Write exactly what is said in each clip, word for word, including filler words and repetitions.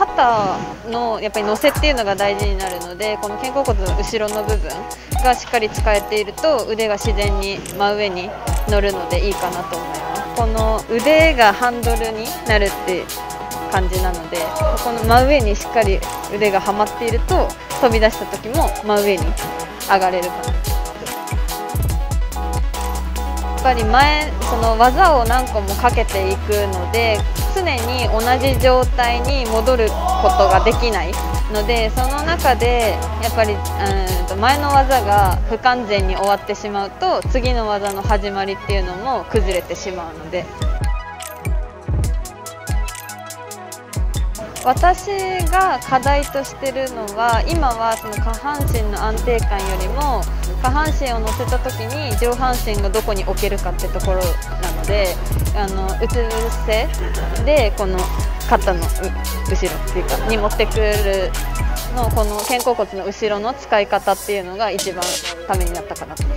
肩のやっぱり乗せっていうのが大事になるので、この肩甲骨の後ろの部分がしっかり使えていると腕が自然に真上に乗るのでいいかなと思います。この腕がハンドルになるって感じなので、この真上にしっかり腕がはまっていると飛び出した時も真上に上がれるかな。やっぱり前その技を何個もかけていくので、常に同じ状態に戻ることができないので、その中でやっぱりうんと前の技が不完全に終わってしまうと、次の技の始まりっていうのも崩れてしまうので、私が課題としてるのは、今はその下半身の安定感よりも下半身を乗せた時に上半身がどこに置けるかってところなので、あのうつ伏せでこの肩の後ろっていうかに持ってくるの、この肩甲骨の後ろの使い方っていうのが一番ためになったかなと思い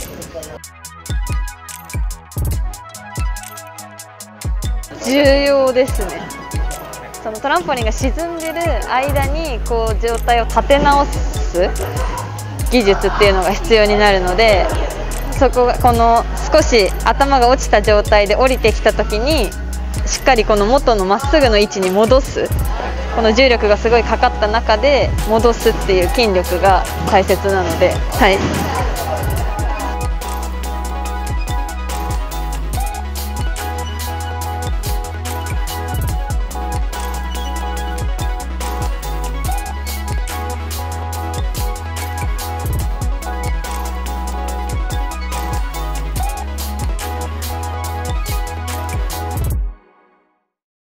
ます。重要ですね。そのトランポリンが沈んでる間にこう状態を立て直す技術っていうのが必要になるので、そこがこの少し頭が落ちた状態で降りてきた時にしっかりこの元のまっすぐの位置に戻す、この重力がすごいかかった中で戻すっていう筋力が大切なので、はい。